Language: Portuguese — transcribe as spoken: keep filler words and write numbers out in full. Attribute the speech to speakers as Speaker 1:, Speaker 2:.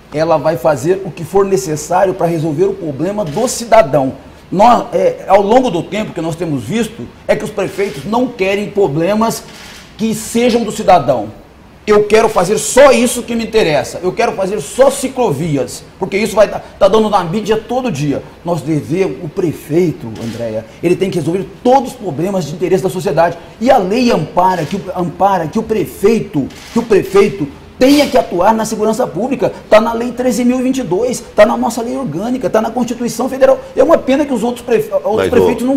Speaker 1: ela vai fazer o que for necessário para resolver o problema do cidadão. Nós, é, ao longo do tempo que nós temos visto, é que os prefeitos não querem problemas que sejam do cidadão. Eu quero fazer só isso que me interessa, eu quero fazer só ciclovias, porque isso vai estar tá dando na mídia todo dia. Nós devemos, o prefeito, Andréia, ele tem que resolver todos os problemas de interesse da sociedade. E a lei ampara que, ampara que o prefeito, que o prefeito tenha que atuar na segurança pública. Está na lei treze mil e vinte e dois, está na nossa lei orgânica, está na Constituição Federal. É uma pena que os outros, prefe... outros prefeitos não